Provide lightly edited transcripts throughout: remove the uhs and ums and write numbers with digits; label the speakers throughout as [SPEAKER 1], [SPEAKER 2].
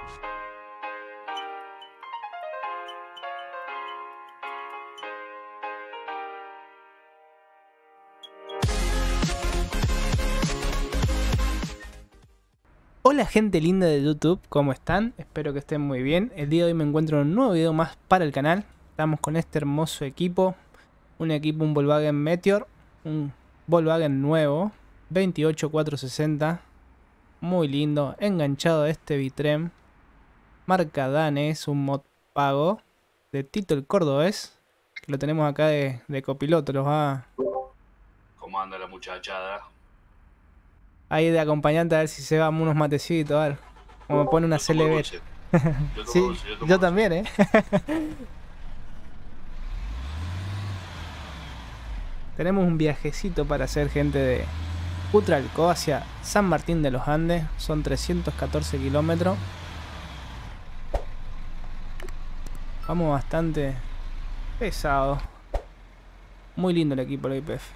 [SPEAKER 1] Hola gente linda de YouTube, ¿cómo están? Espero que estén muy bien. El día de hoy me encuentro en un nuevo video más para el canal. Estamos con este hermoso equipo. Un Volkswagen Meteor. Un Volkswagen nuevo. 28460. Muy lindo. Enganchado a este Bitrem. Marca Danes, un mod pago. De Tito el Cordobés. Que lo tenemos acá de copiloto. Los va
[SPEAKER 2] ¿Cómo anda la muchachada?
[SPEAKER 1] ahí de acompañante a ver si se va unos matecitos. A ver. Como me pone una
[SPEAKER 2] Yo tomo
[SPEAKER 1] CLB.
[SPEAKER 2] dulce. Yo tomo
[SPEAKER 1] Sí,
[SPEAKER 2] dulce, yo tomo
[SPEAKER 1] yo
[SPEAKER 2] dulce.
[SPEAKER 1] también, Tenemos un viajecito para hacer, gente, de Cutralcó hacia San Martín de los Andes. Son 314 kilómetros. Vamos bastante pesado. Muy lindo el equipo de la IPF.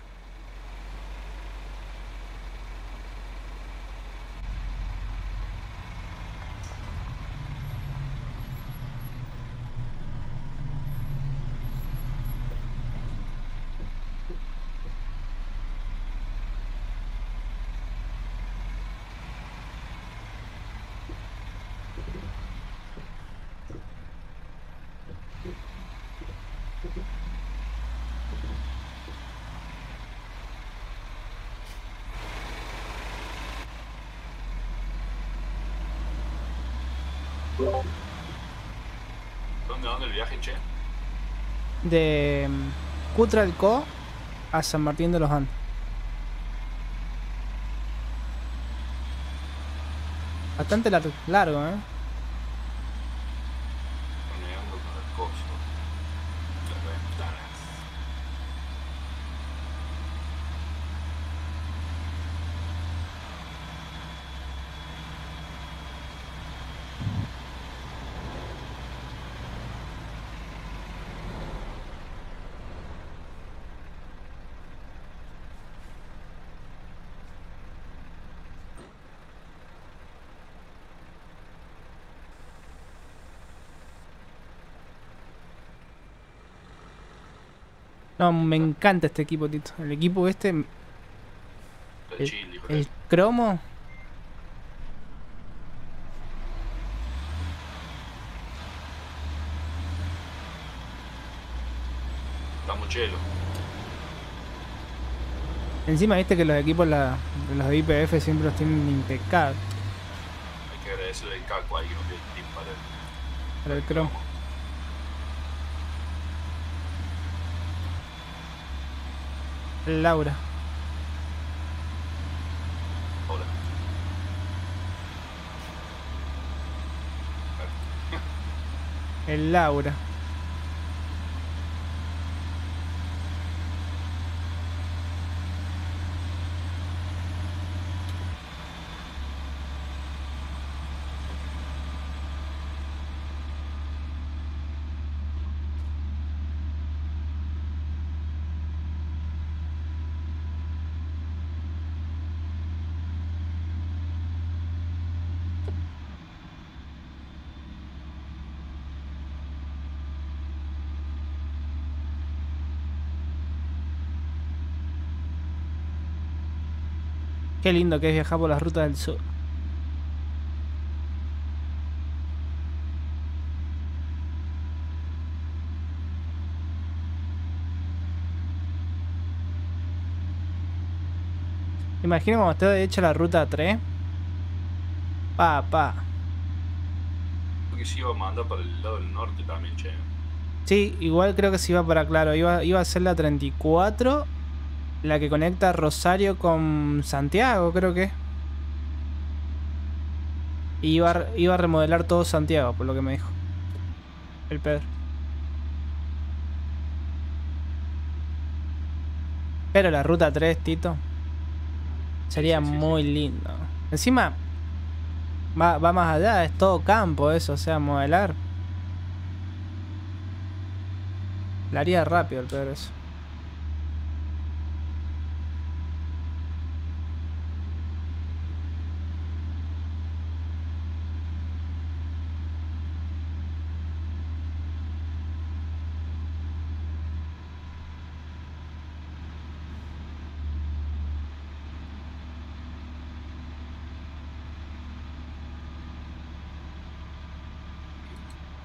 [SPEAKER 2] ¿Dónde el viaje, che?
[SPEAKER 1] De Cutralcó a San Martín de los Andes. Bastante largo,
[SPEAKER 2] Renegando con el coso. Las ventanas.
[SPEAKER 1] No, me encanta este equipo, Tito. El equipo este,
[SPEAKER 2] Está chill, hijo
[SPEAKER 1] el
[SPEAKER 2] de...
[SPEAKER 1] cromo.
[SPEAKER 2] Está muchelo.
[SPEAKER 1] Encima viste que los equipos los de IPF siempre los tienen impecables.
[SPEAKER 2] Hay que agradecerle el caco ahí que no tiene tip
[SPEAKER 1] Para el cromo. Laura.
[SPEAKER 2] Hola.
[SPEAKER 1] El Laura. Qué lindo que es viajar por las rutas del sur. Imagina cuando esté hecha la ruta 3. Pa.
[SPEAKER 2] Porque sí iba a mandar para el lado del norte también, che.
[SPEAKER 1] Sí, igual creo que se iba para claro. Iba a ser la 34. La que conecta Rosario con Santiago, creo que. Y iba a remodelar todo Santiago, por lo que me dijo el Pedro. Pero la ruta 3, Tito, sería
[SPEAKER 2] Sí.
[SPEAKER 1] muy lindo. Encima, va más allá, es todo campo eso, o sea, modelar. La haría rápido el Pedro eso.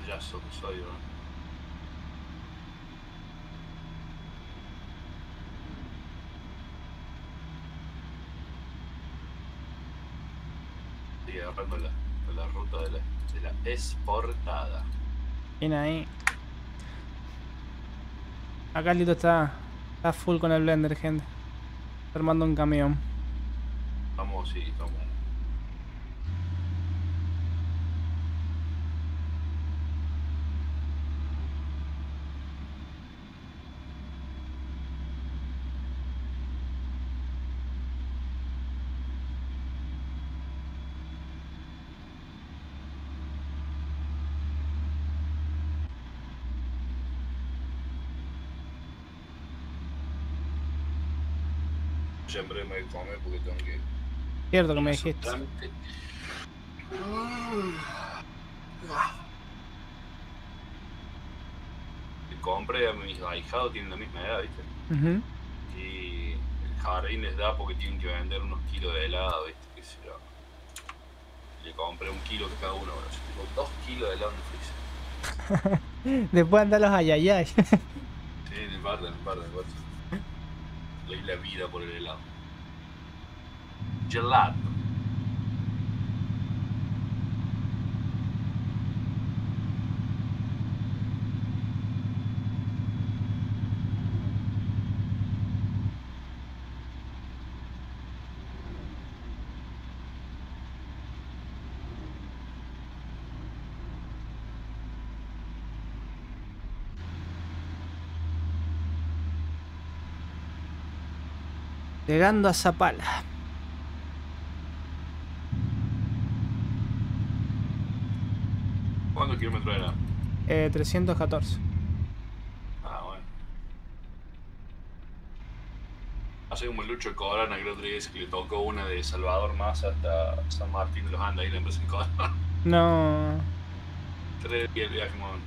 [SPEAKER 2] payaso que soy, ¿no? Estoy agarrando la ruta de la exportada.
[SPEAKER 1] Bien ahí. Acá Lito está full con el blender, gente. Está armando un camión.
[SPEAKER 2] Vamos, sí, estamos. Siempre me voy a comer porque tengo que...
[SPEAKER 1] Cierto que me dijiste.
[SPEAKER 2] Trámite. Compré a mis ahijados, tienen la misma edad, ¿viste?
[SPEAKER 1] Ujú.
[SPEAKER 2] Y el jardín les da porque tienen que vender unos kilos de helado, ¿viste? Qué sé yo. Le compré 1 kilo cada uno, bueno, yo tengo 2 kilos de helado en el freezer.
[SPEAKER 1] Después andan los ayayay.
[SPEAKER 2] Sí, en parte. Leí la vida por el helado. Gelato.
[SPEAKER 1] Llegando a Zapala.
[SPEAKER 2] ¿Cuántos kilómetros era?
[SPEAKER 1] 314.
[SPEAKER 2] Ah, bueno. Hace como el Lucho Corona, creo que dice que le tocó una de Salvador más hasta San Martín de los Andes, ahí la empresa en Corona.
[SPEAKER 1] No.
[SPEAKER 2] 3 días de viaje, man.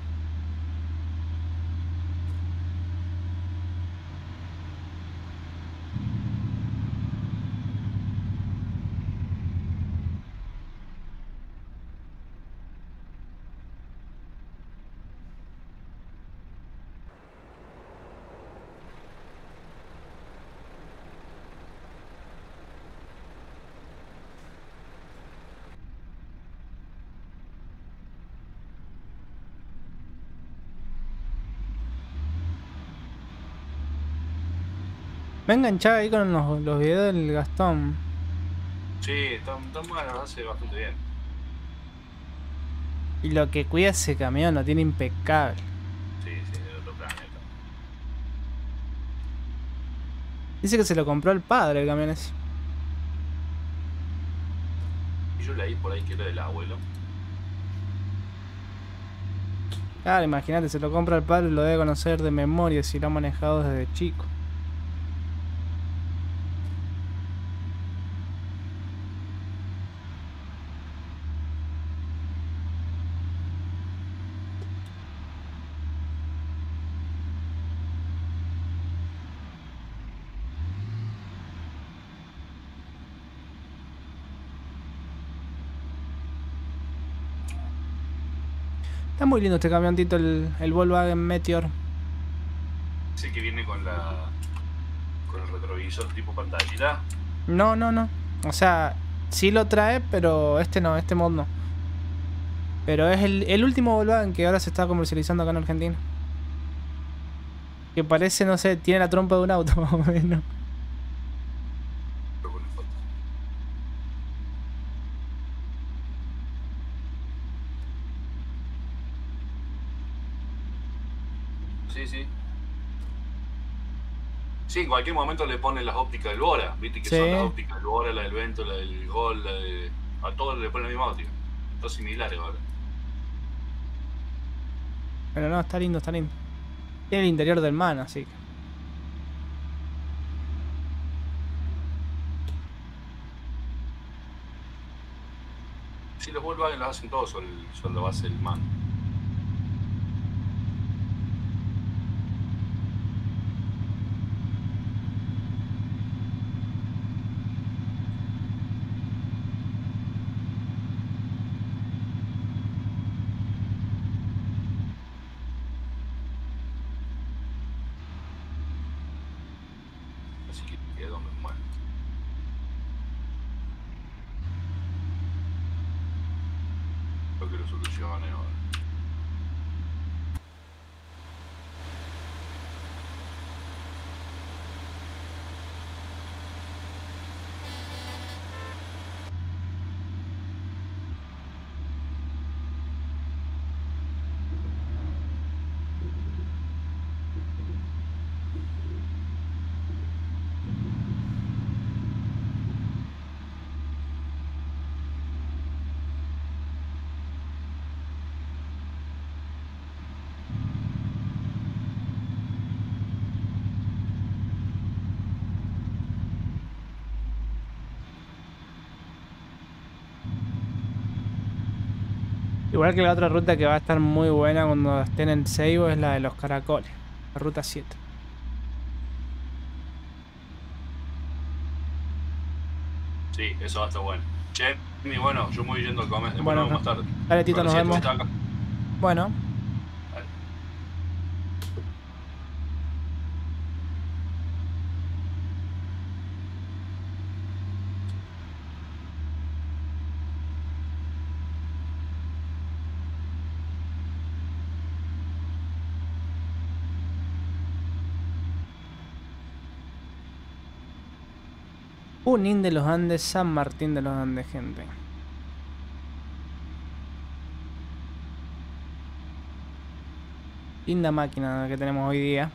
[SPEAKER 1] Me enganchaba ahí con los videos del Gastón.
[SPEAKER 2] Sí, están buenos, hace bastante bien.
[SPEAKER 1] Y lo que cuida ese camión lo tiene impecable.
[SPEAKER 2] Sí, de otro planeta.
[SPEAKER 1] Dice que se lo compró el padre el camión ese.
[SPEAKER 2] Y yo leí por ahí que era del abuelo.
[SPEAKER 1] Claro, imagínate, se lo compra el padre y lo debe conocer de memoria si lo ha manejado desde chico. Está muy lindo este camioncito, el Volkswagen Meteor.
[SPEAKER 2] Sé que viene con el retrovisor tipo pantallita.
[SPEAKER 1] No. O sea, sí lo trae, pero este no, este mod no. Pero es el último Volkswagen que ahora se está comercializando acá en Argentina. Que parece, no sé, tiene la trompa de un auto más o menos.
[SPEAKER 2] Pero con foto. Sí. Sí, en cualquier momento le ponen las ópticas del Bora, viste que
[SPEAKER 1] Sí.
[SPEAKER 2] son las ópticas del Bora, la del Vento, la del Gol, la de... A todos le ponen la misma óptica. Todos similares ahora.
[SPEAKER 1] Pero no, está lindo, está lindo. Tiene el interior del man, así que.
[SPEAKER 2] Sí, los Volkswagen los hacen todos sobre la base del MAN. quedó mal. Creo que lo solucioné ahora.
[SPEAKER 1] Igual que la otra ruta que va a estar muy buena cuando estén en Seibo es la de los caracoles, la ruta 7.
[SPEAKER 2] Sí, eso va a estar bueno. Che, bueno, yo me voy yendo a comer. Después
[SPEAKER 1] Bueno,
[SPEAKER 2] nos vemos más tarde.
[SPEAKER 1] dale Tito, nos
[SPEAKER 2] Agradecido
[SPEAKER 1] vemos.
[SPEAKER 2] estar acá.
[SPEAKER 1] Bueno.
[SPEAKER 2] Dale.
[SPEAKER 1] Junín de los Andes, San Martín de los Andes, gente. Linda máquina que tenemos hoy día.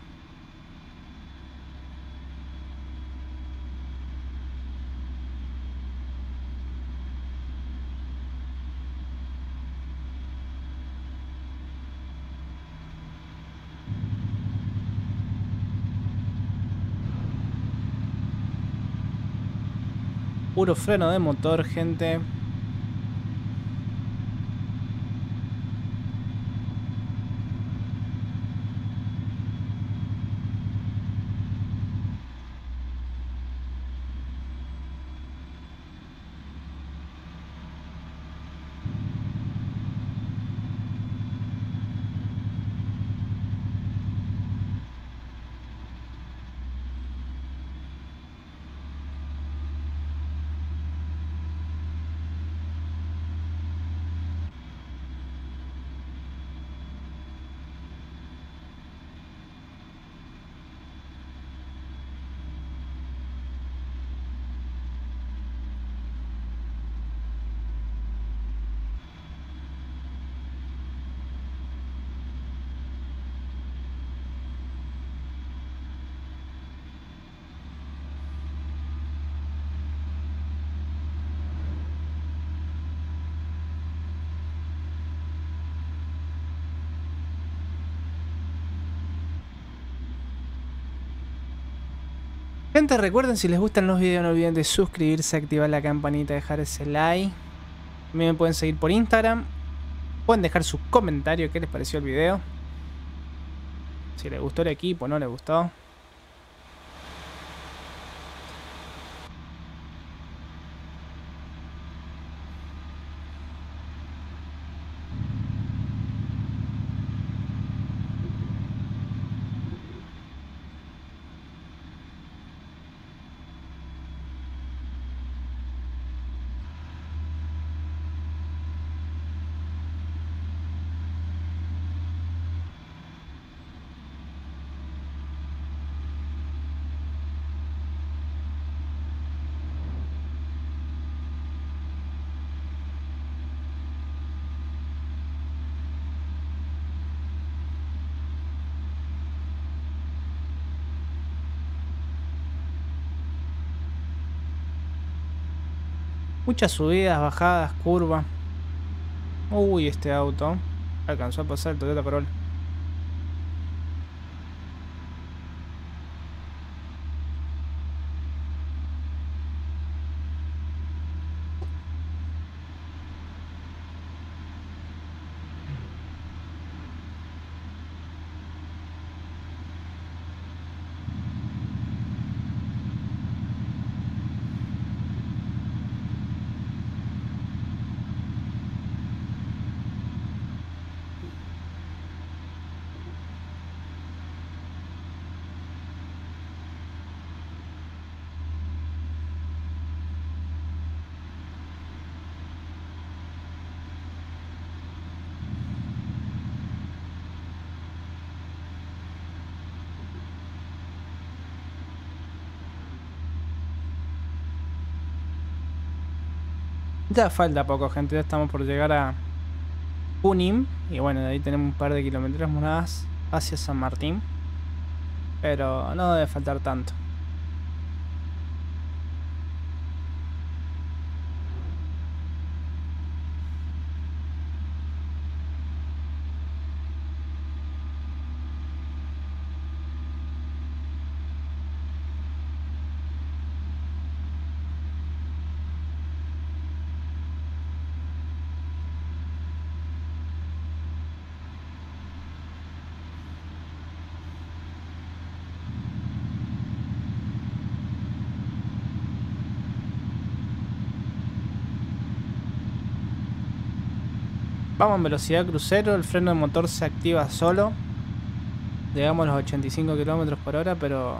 [SPEAKER 1] Puro freno de motor, gente. Gente, recuerden, si les gustan los videos no olviden de suscribirse, activar la campanita, dejar ese like. También me pueden seguir por Instagram. Pueden dejar su comentario, qué les pareció el video. Si les gustó el equipo, no les gustó. Muchas subidas, bajadas, curvas. Uy, este auto alcanzó a pasar el Toyota Corolla. Ya falta poco, gente. Ya estamos por llegar a Junín. Y bueno, de ahí tenemos un par de kilómetros más hacia San Martín. Pero no debe faltar tanto. Vamos en velocidad crucero, el freno de motor se activa solo. Llegamos a los 85 kilómetros por hora, pero...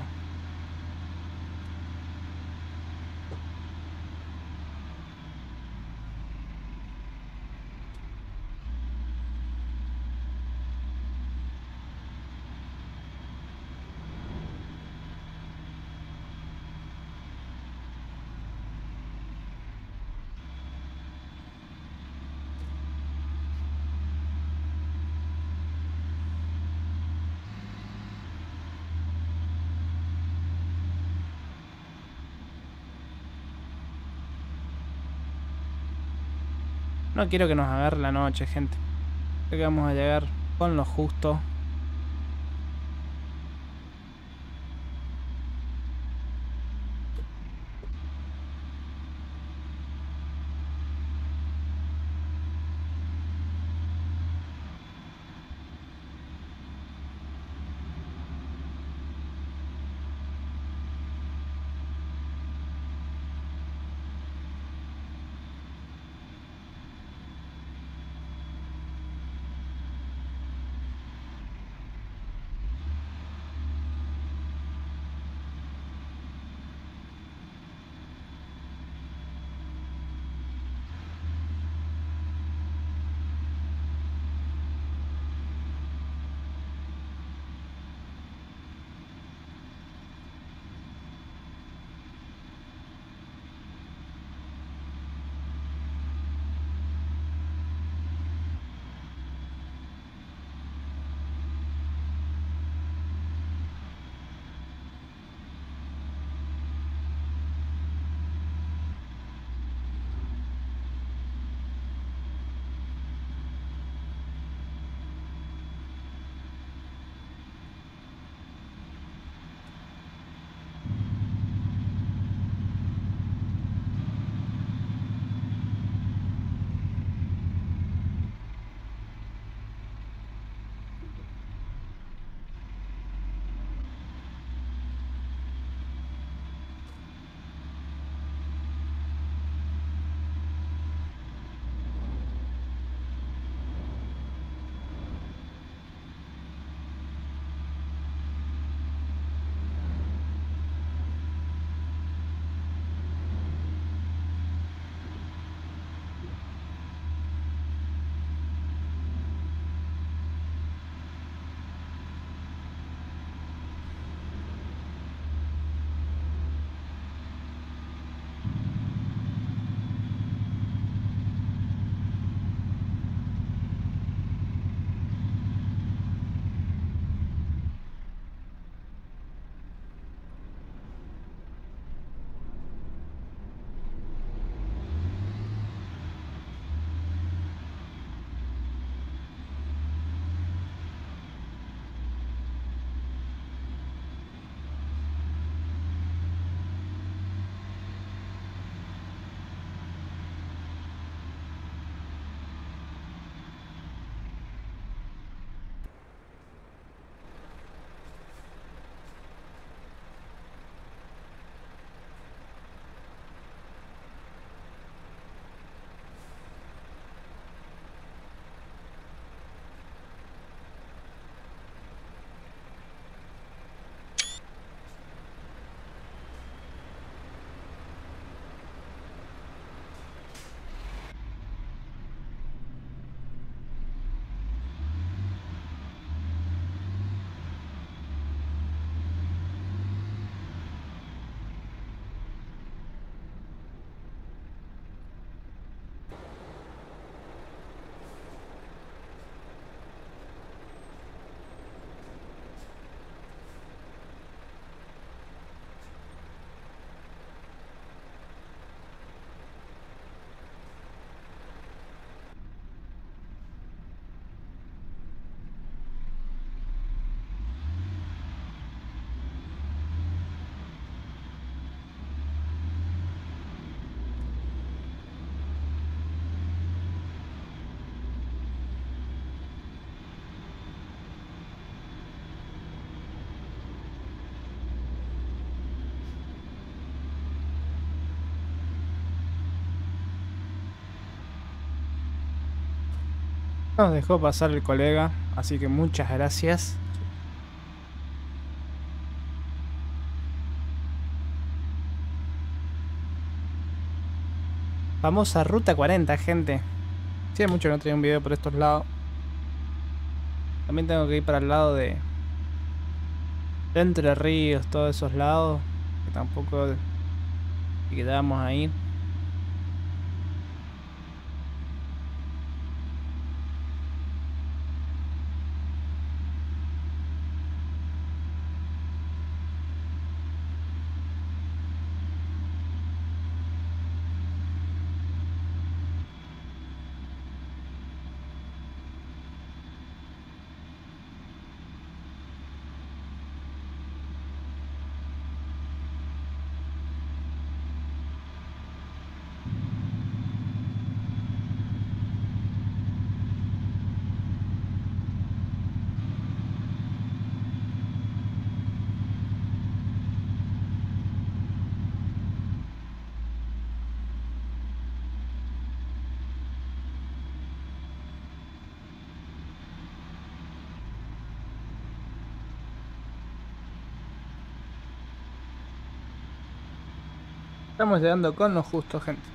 [SPEAKER 1] no quiero que nos agarre la noche, gente. Creo que vamos a llegar con lo justo. Nos dejó pasar el colega, así que muchas gracias. Famosa Ruta 40, gente. Sí, hay mucho que no traía un video por estos lados. También tengo que ir para el lado de Entre Ríos, todos esos lados. Que tampoco quedamos ahí. Estamos llegando con lo justo, gente.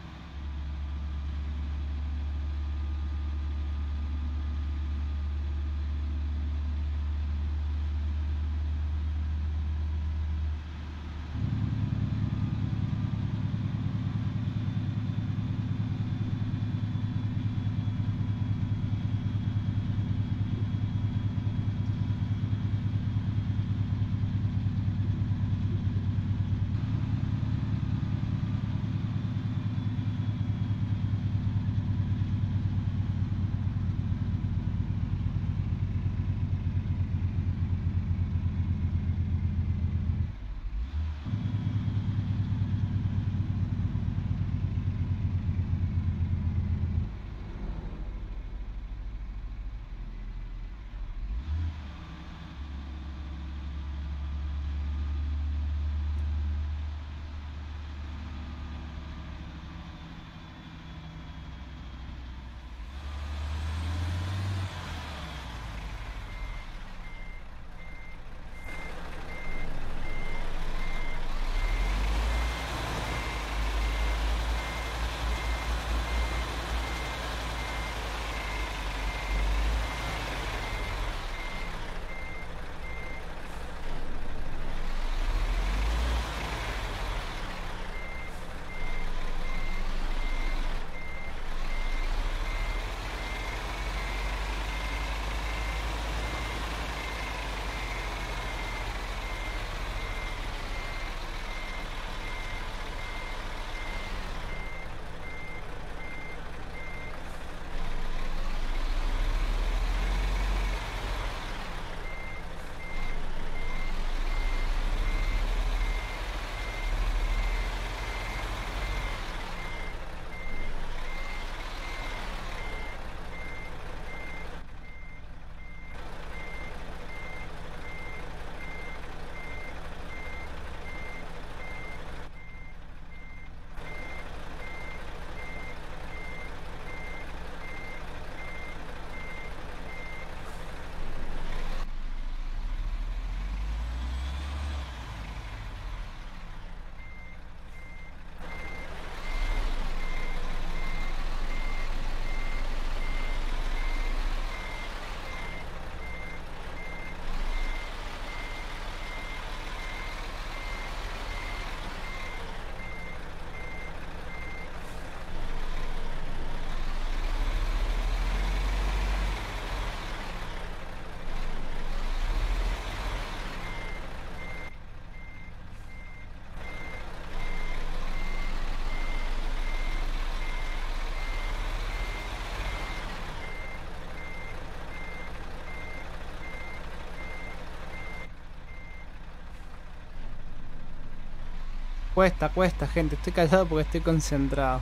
[SPEAKER 1] Cuesta, cuesta, gente. Estoy callado porque estoy concentrado.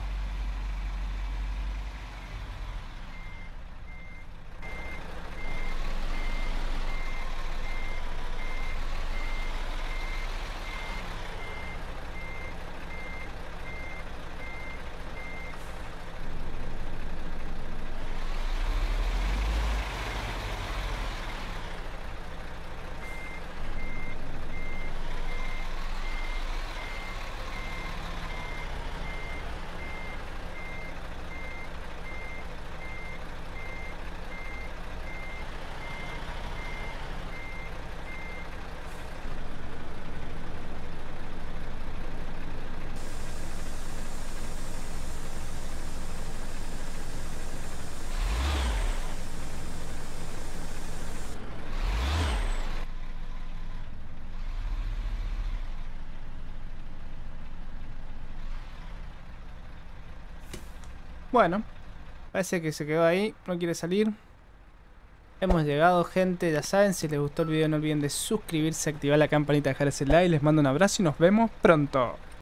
[SPEAKER 1] Bueno, parece que se quedó ahí, no quiere salir. Hemos llegado, gente, ya saben, si les gustó el video no olviden de suscribirse, activar la campanita, dejar ese like. Les mando un abrazo y nos vemos pronto.